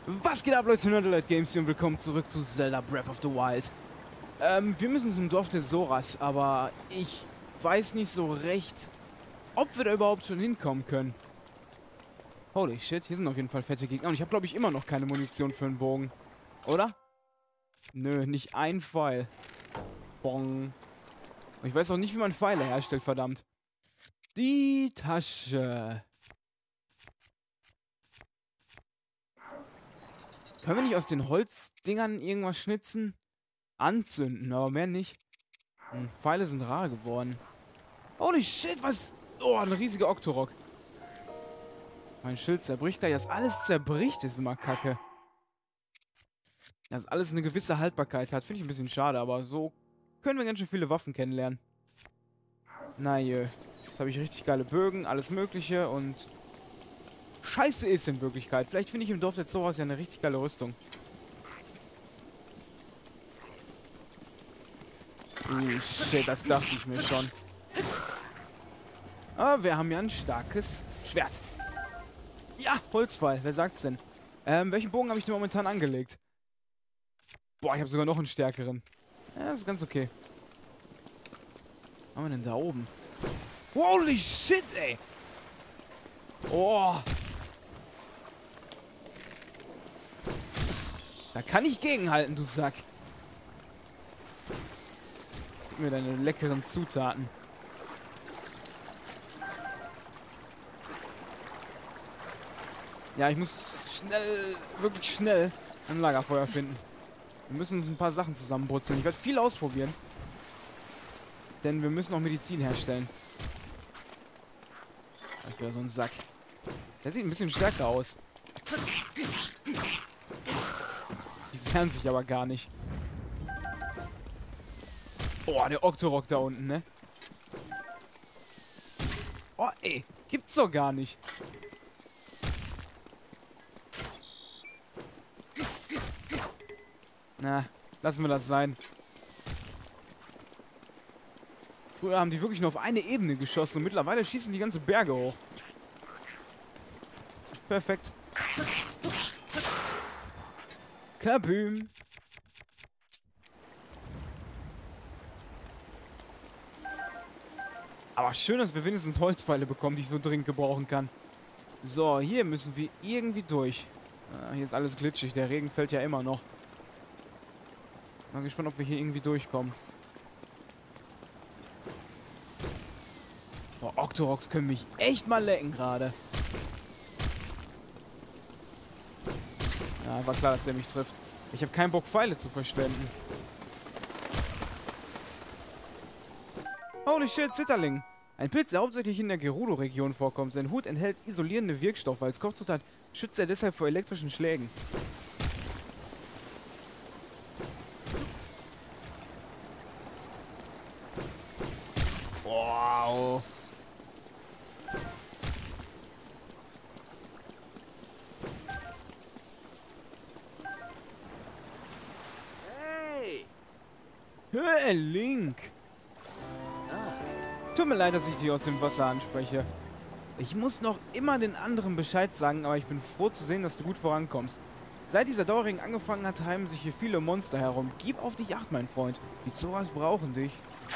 Was geht ab, Leute? Nerdlight Games hier und willkommen zurück zu Zelda Breath of the Wild. Wir müssen zum Dorf der Zoras, aber ich weiß nicht so recht, ob wir da überhaupt schon hinkommen können. Holy shit, hier sind auf jeden Fall fette Gegner und ich habe, glaube ich, immer noch keine Munition für einen Bogen. Oder? Nö, nicht ein Pfeil. Bong. Und ich weiß auch nicht, wie man Pfeile herstellt, verdammt. Die Tasche. Können wir nicht aus den Holzdingern irgendwas schnitzen? Anzünden, aber mehr nicht. Pfeile sind rar geworden. Holy shit, was? Oh, ein riesiger Octorok. Mein Schild zerbricht gleich. Das alles zerbricht, ist immer kacke. Dass alles eine gewisse Haltbarkeit hat, finde ich ein bisschen schade, aber so können wir ganz schön viele Waffen kennenlernen. Na je. Jetzt habe ich richtig geile Bögen, alles mögliche und... Scheiße ist in Wirklichkeit. Vielleicht finde ich im Dorf der Zoras ja eine richtig geile Rüstung. Shit, das dachte ich mir schon. Aber wir haben ja ein starkes Schwert. Ja, Holzpfeil. Wer sagt's denn? Welchen Bogen habe ich denn momentan angelegt? Boah, ich habe sogar noch einen stärkeren. Ja, das ist ganz okay. Was haben wir denn da oben? Holy shit, ey! Oh! Da kann ich gegenhalten, du Sack. Gib mir deine leckeren Zutaten. Ja, ich muss schnell, wirklich schnell ein Lagerfeuer finden. Wir müssen uns ein paar Sachen zusammenbrutzeln. Ich werde viel ausprobieren. Denn wir müssen auch Medizin herstellen. Das wäre so ein Sack. Der sieht ein bisschen stärker aus. Die wehren sich aber gar nicht. Oh, der Octorok da unten, ne? Oh, ey. Gibt's doch gar nicht. Na, lassen wir das sein. Früher haben die wirklich nur auf eine Ebene geschossen und mittlerweile schießen die ganze Berge hoch. Perfekt. Kabüm. Aber schön, dass wir wenigstens Holzpfeile bekommen, die ich so dringend gebrauchen kann. So, hier müssen wir irgendwie durch. Hier ist alles glitschig, der Regen fällt ja immer noch. Mal gespannt, ob wir hier irgendwie durchkommen. Boah, Octoroks können mich echt mal lecken gerade. Ja, war klar, dass der mich trifft. Ich habe keinen Bock, Pfeile zu verschwenden. Holy shit, Zitterling. Ein Pilz, der hauptsächlich in der Gerudo-Region vorkommt. Sein Hut enthält isolierende Wirkstoffe. Als Kochzutat schützt er deshalb vor elektrischen Schlägen. Wow. Hey, Link! Tut mir leid, dass ich dich aus dem Wasser anspreche. Ich muss noch immer den anderen Bescheid sagen, aber ich bin froh zu sehen, dass du gut vorankommst. Seit dieser Dauerregen angefangen hat, heimen sich hier viele Monster herum. Gib auf dich Acht, mein Freund. Die Zoras brauchen dich.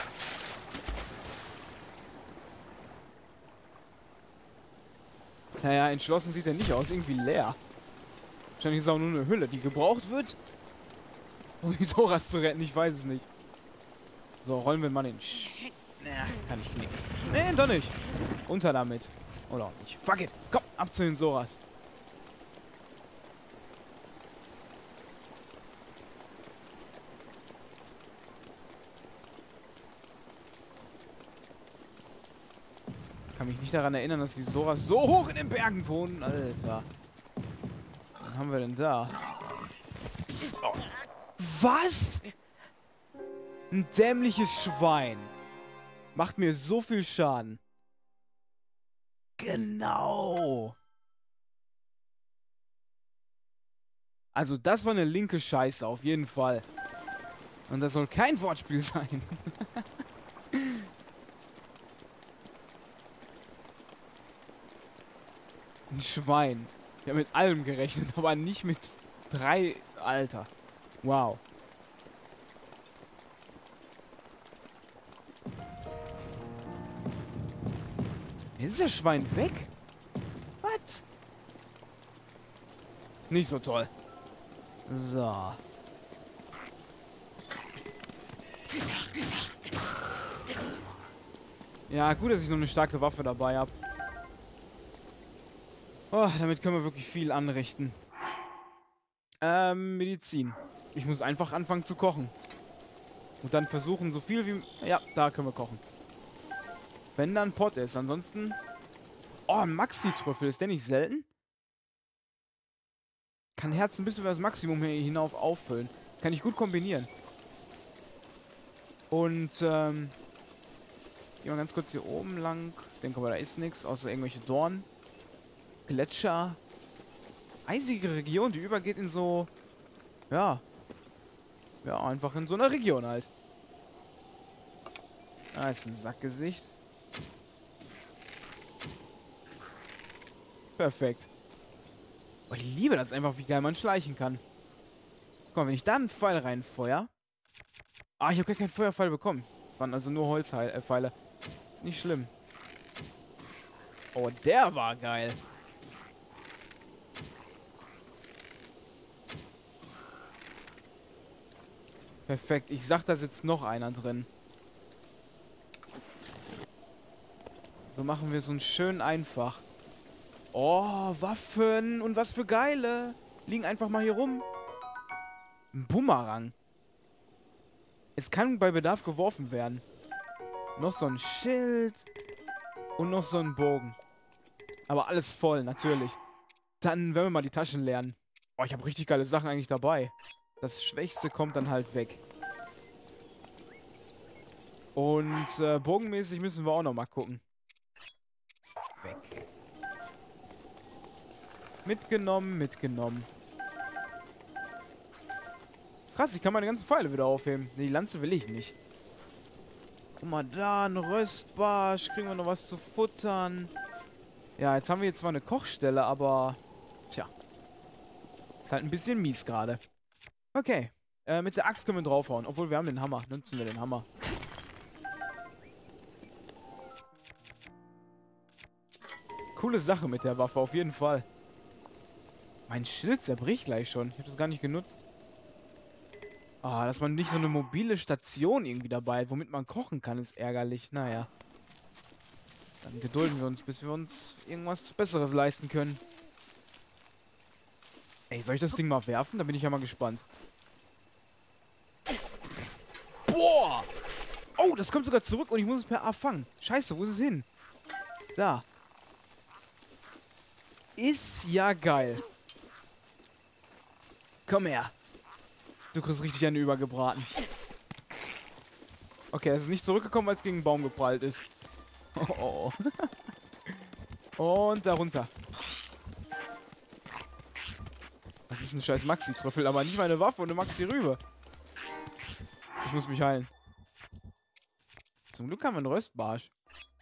Naja, entschlossen sieht er nicht aus. Irgendwie leer. Wahrscheinlich ist es auch nur eine Hülle, die gebraucht wird, um die Zoras zu retten. Ich weiß es nicht. So, rollen wir mal den kann ich knicken. Nee, doch nicht. Unter damit. Oder auch nicht. Fuck it. Komm, ab zu den Zoras. Ich kann mich nicht daran erinnern, dass die Zoras so hoch in den Bergen wohnen. Alter. Was haben wir denn da? Oh. Was? Ein dämliches Schwein. Macht mir so viel Schaden. Genau. Also das war eine linke Scheiße, auf jeden Fall. Und das soll kein Wortspiel sein. Ein Schwein. Ich habe mit allem gerechnet, aber nicht mit 3, Alter. Wow. Jetzt ist das Schwein weg? Was? Nicht so toll. So. Ja, gut, dass ich noch eine starke Waffe dabei habe. Oh, damit können wir wirklich viel anrichten. Medizin. Ich muss einfach anfangen zu kochen. Und dann versuchen, so viel wie... Ja, da können wir kochen. Wenn da ein Pot ist. Ansonsten... Oh, ein Maxi-Trüffel. Ist der nicht selten? Kann Herzen bis über das Maximum hier hinauf auffüllen. Kann ich gut kombinieren. Und, gehen wir ganz kurz hier oben lang. Ich denke aber, da ist nichts, außer irgendwelche Dornen. Gletscher. Eisige Region, die übergeht in so... Ja. Ja, einfach in so einer Region halt. Da ist ein Sackgesicht. Perfekt. Oh, ich liebe das einfach, wie geil man schleichen kann. Guck mal, wenn ich da einen Pfeil reinfeuer... Ah, ich habe gar keinen Feuerpfeil bekommen. Waren also nur Holzpfeile. Ist nicht schlimm. Oh, der war geil. Perfekt. Ich sag, da sitzt noch einer drin. So machen wir es uns schön einfach. Oh, Waffen. Und was für geile. Liegen einfach mal hier rum. Ein Bumerang. Es kann bei Bedarf geworfen werden. Noch so ein Schild. Und noch so ein Bogen. Aber alles voll, natürlich. Dann werden wir mal die Taschen leeren. Oh, ich habe richtig geile Sachen eigentlich dabei. Das Schwächste kommt dann halt weg. Und bogenmäßig müssen wir auch noch mal gucken. Weg. Mitgenommen, mitgenommen. Krass, ich kann meine ganzen Pfeile wieder aufheben. Nee, die Lanze will ich nicht. Guck mal da, ein Röstbarsch. Kriegen wir noch was zu futtern. Ja, jetzt haben wir jetzt zwar eine Kochstelle, aber... Tja. Ist halt ein bisschen mies gerade. Okay. Mit der Axt können wir draufhauen. Obwohl, wir haben den Hammer. Nutzen wir den Hammer. Coole Sache mit der Waffe, auf jeden Fall. Mein Schild zerbricht gleich schon. Ich habe das gar nicht genutzt. Ah, dass man nicht so eine mobile Station irgendwie dabei hat, womit man kochen kann, ist ärgerlich. Naja. Dann gedulden wir uns, bis wir uns irgendwas Besseres leisten können. Ey, soll ich das Ding mal werfen? Da bin ich ja mal gespannt. Boah! Oh, das kommt sogar zurück und ich muss es per A fangen. Scheiße, wo ist es hin? Da. Ist ja geil. Komm her. Du kriegst richtig einen übergebraten. Okay, es ist nicht zurückgekommen, weil es gegen einen Baum geprallt ist. Oh, oh. Und darunter. Das ist ein scheiß Maxi-Trüffel, aber nicht meine Waffe und eine Maxi-Rübe. Ich muss mich heilen. Zum Glück haben wir einen Röstbarsch.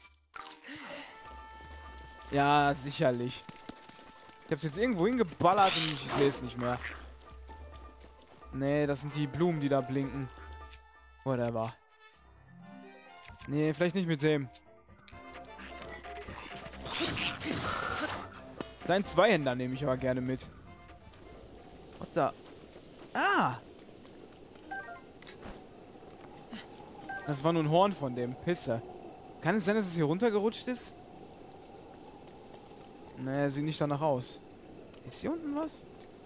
Ja, sicherlich. Ich hab's jetzt irgendwo hingeballert und ich sehe es nicht mehr. Nee, das sind die Blumen, die da blinken. Whatever. Nee, vielleicht nicht mit dem. Dein Zweihänder nehme ich aber gerne mit. Was da? Ah! Das war nur ein Horn von dem. Pisse. Kann es sein, dass es hier runtergerutscht ist? Nee, sieht nicht danach aus. Ist hier unten was?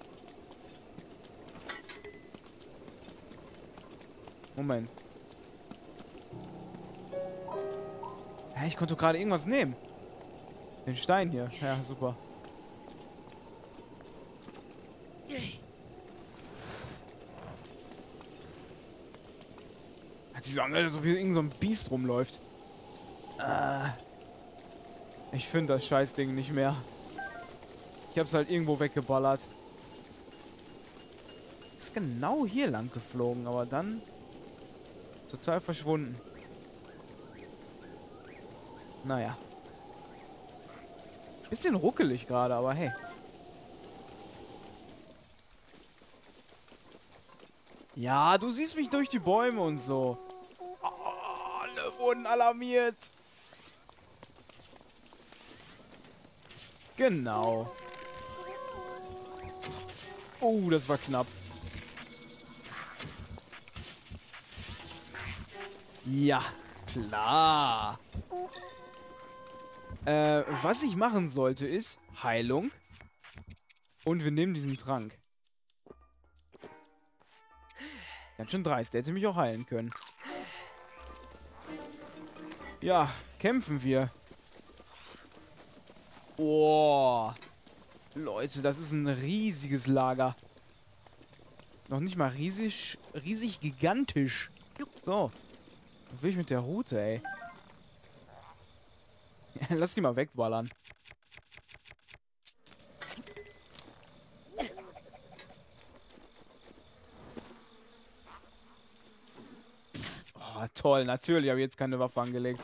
Moment. Hä, ich konnte gerade irgendwas nehmen. Den Stein hier. Ja, super. Hat sich so angehört, als ob hier irgend so ein Biest rumläuft. Ich finde das Scheißding nicht mehr. Ich hab's halt irgendwo weggeballert. Ist genau hier lang geflogen, aber dann total verschwunden. Naja. Bisschen ruckelig gerade, aber hey. Ja, du siehst mich durch die Bäume und so. Oh, alle wurden alarmiert. Genau. Oh, das war knapp. Ja, klar. Was ich machen sollte, ist Heilung. Und wir nehmen diesen Trank. Ganz schön dreist. Der hätte mich auch heilen können. Ja, kämpfen wir. Oh. Leute, das ist ein riesiges Lager. Noch nicht mal riesig gigantisch. So. Was will ich mit der Route, ey? Lass die mal wegballern. Oh, toll. Natürlich habe ich jetzt keine Waffe angelegt.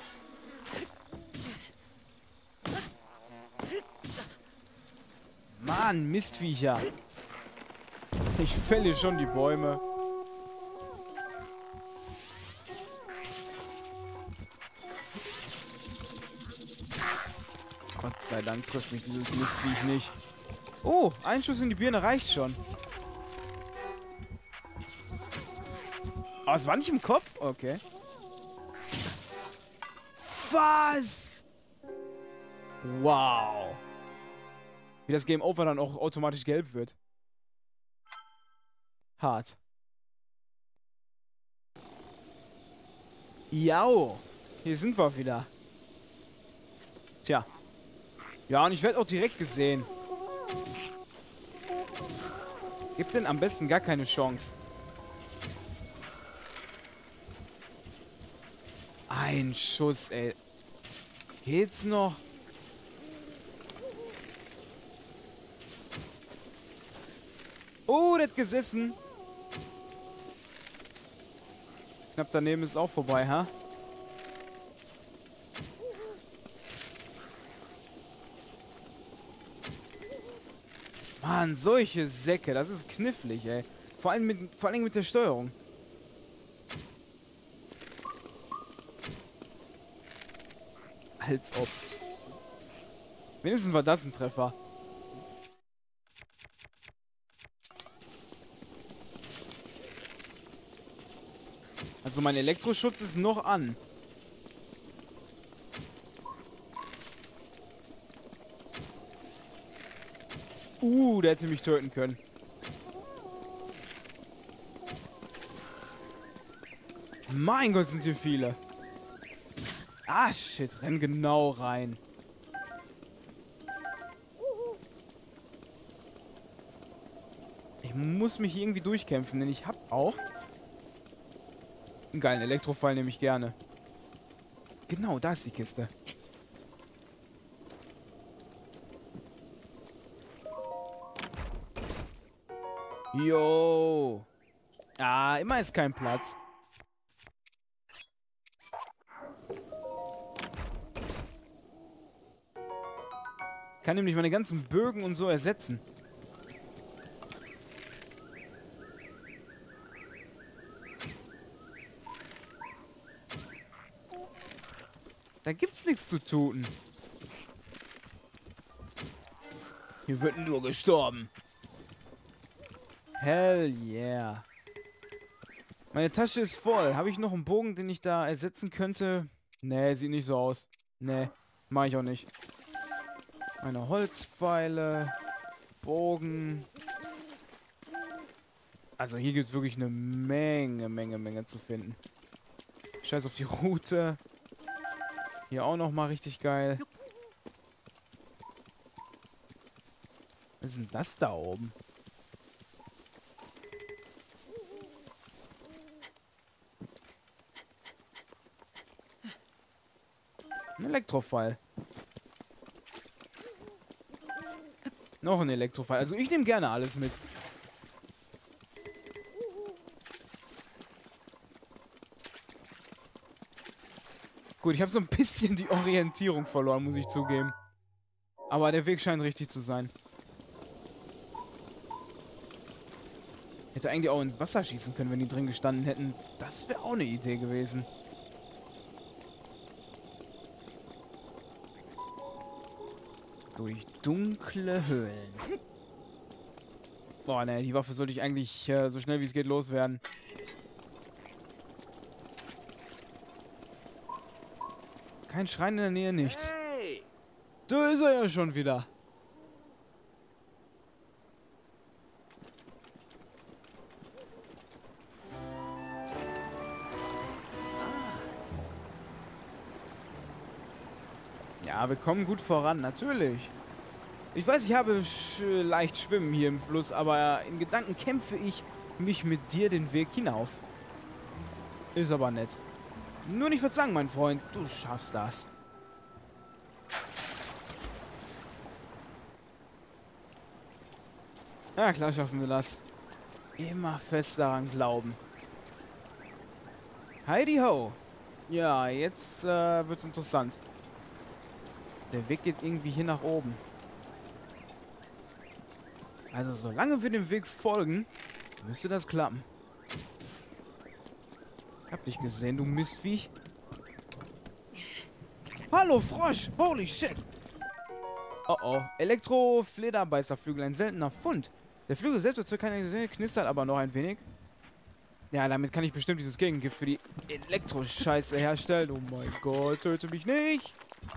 Mann, Mistviecher. Ich fälle schon die Bäume. Gott sei Dank trifft mich dieses Mistviech nicht. Oh, ein Schuss in die Birne reicht schon. Oh, es war nicht im Kopf? Okay. Was? Wow. Wie das Game Over dann auch automatisch gelb wird. Hart. Jau. Hier sind wir wieder. Tja. Ja, und ich werde auch direkt gesehen. Gibt denn am besten gar keine Chance. Ein Schuss, ey. Geht's noch? Oh, der hat gesessen. Knapp daneben ist auch vorbei, ha? Mann, solche Säcke, das ist knifflig, ey. Vor allem mit der Steuerung. Als ob. Wenigstens war das ein Treffer. Also mein Elektroschutz ist noch an. Der hätte mich töten können. Mein Gott, sind hier viele. Ah, shit. Renn genau rein. Ich muss mich hier irgendwie durchkämpfen, denn ich hab auch einen geilen Elektrofall, nehme ich gerne. Genau, da ist die Kiste. Jo. Ah, immer ist kein Platz. Kann nämlich meine ganzen Bögen und so ersetzen. Da gibt's nichts zu tun. Hier wird nur gestorben. Hell yeah. Meine Tasche ist voll. Habe ich noch einen Bogen, den ich da ersetzen könnte? Nee, sieht nicht so aus. Nee, mache ich auch nicht. Meine Holzpfeile. Bogen. Also hier gibt es wirklich eine Menge zu finden. Scheiß auf die Route. Hier auch nochmal richtig geil. Was ist denn das da oben? Ein Elektrofall. Noch ein Elektrofall. Also ich nehme gerne alles mit. Gut, ich habe so ein bisschen die Orientierung verloren, muss ich zugeben. Aber der Weg scheint richtig zu sein. Hätte eigentlich auch ins Wasser schießen können, wenn die drin gestanden hätten. Das wäre auch eine Idee gewesen. Durch dunkle Höhlen. Boah, ne, die Waffe sollte ich eigentlich so schnell wie es geht loswerden. Kein Schrein in der Nähe, nichts. Hey! Da ist er ja schon wieder. Ja, wir kommen gut voran, natürlich. Ich weiß, ich habe leicht Schwimmen hier im Fluss, aber in Gedanken kämpfe ich mich mit dir den Weg hinauf. Ist aber nett. Nur nicht verzagen, mein Freund. Du schaffst das. Ja, klar schaffen wir das. Immer fest daran glauben. Heidi ho. Ja, jetzt wird's interessant. Der Weg geht irgendwie hier nach oben. Also solange wir dem Weg folgen, müsste das klappen. Hab dich gesehen, du Mistviech. Hallo, Frosch! Holy shit! Oh oh. Elektro-Flederbeißerflügel, ein seltener Fund. Der Flügel selbst erzeugt keine Seele, knistert aber noch ein wenig. Ja, damit kann ich bestimmt dieses Gegengift für die Elektroscheiße herstellen. Oh mein Gott, töte mich nicht!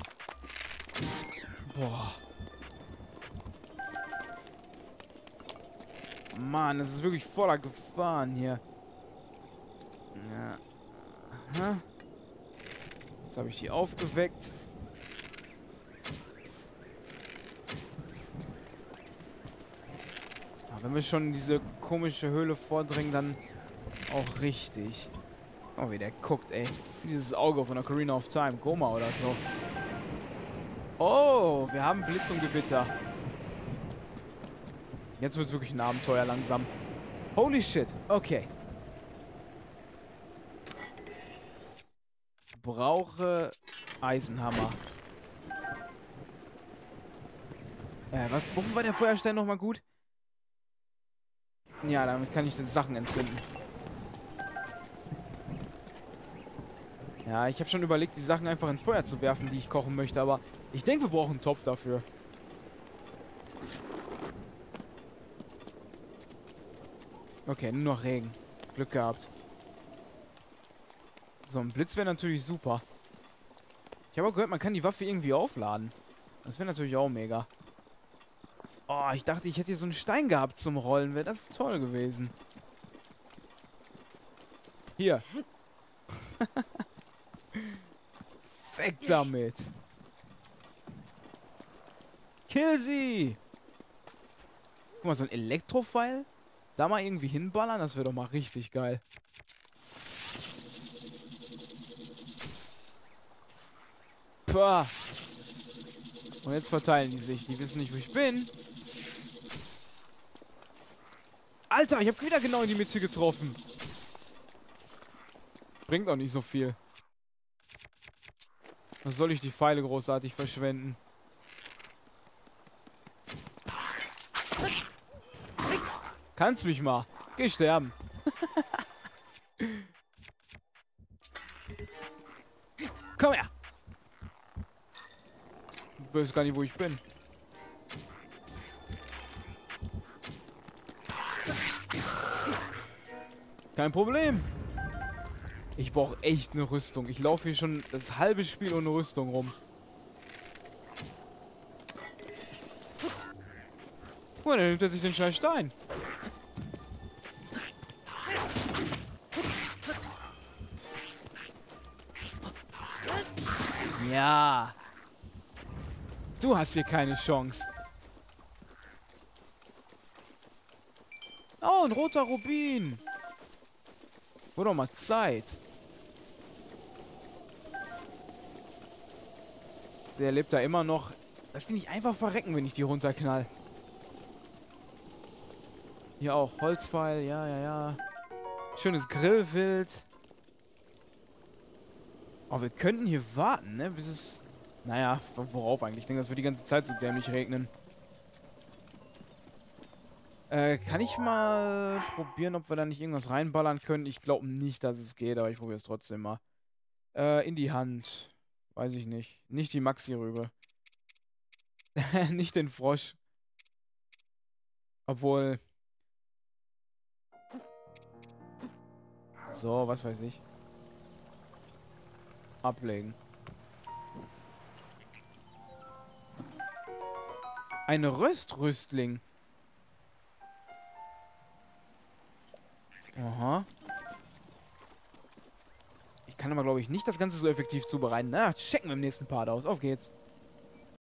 Boah. Mann, das ist wirklich voller Gefahren hier. Ja. Aha. Jetzt habe ich die aufgeweckt. Aber wenn wir schon in diese komische Höhle vordringen, dann auch richtig. Oh, wie der guckt, ey. Dieses Auge von der Ocarina of Time. Goma oder so. Oh, wir haben Blitz und Gewitter. Jetzt wird es wirklich ein Abenteuer langsam. Holy shit. Okay. Brauche Eisenhammer. Wofür war der Feuerstein nochmal gut? Ja, damit kann ich die Sachen entzünden. Ja, ich habe schon überlegt, die Sachen einfach ins Feuer zu werfen, die ich kochen möchte, aber ich denke, wir brauchen einen Topf dafür. Okay, nur noch Regen. Glück gehabt. So, ein Blitz wäre natürlich super. Ich habe auch gehört, man kann die Waffe irgendwie aufladen. Das wäre natürlich auch mega. Oh, ich dachte, ich hätte hier so einen Stein gehabt zum Rollen. Wäre das toll gewesen. Hier. Weg damit. Kill sie. Guck mal, so ein Elektropfeil. Da mal irgendwie hinballern, das wäre doch mal richtig geil. Pah. Und jetzt verteilen die sich. Die wissen nicht, wo ich bin. Alter, ich habe wieder genau in die Mitte getroffen. Bringt auch nicht so viel. Was soll ich die Pfeile großartig verschwenden? Kannst mich mal. Geh sterben. Komm her. Ich weiß gar nicht, wo ich bin. Kein Problem. Ich brauche echt eine Rüstung. Ich laufe hier schon das halbe Spiel ohne Rüstung rum. Guck mal, dann nimmt er sich den scheiß Stein. Ja. Du hast hier keine Chance. Oh, ein roter Rubin. Wurde doch mal Zeit. Der lebt da immer noch. Lass die nicht einfach verrecken, wenn ich die runterknall. Hier auch Holzpfeil. Ja, ja, ja. Schönes Grillwild. Oh, wir könnten hier warten, ne? Bis es... Naja, worauf eigentlich? Ich denke, das wird die ganze Zeit so dämlich regnen. Kann ich mal probieren, ob wir da nicht irgendwas reinballern können? Ich glaube nicht, dass es geht, aber ich probiere es trotzdem mal. In die Hand. Weiß ich nicht. Nicht die Maxi-Rübe. Nicht den Frosch. Obwohl... So, was weiß ich. Ablegen. Ein Röstrüstling. Aha. Ich kann aber, glaube ich, nicht das Ganze so effektiv zubereiten. Na, checken wir im nächsten Part aus. Auf geht's.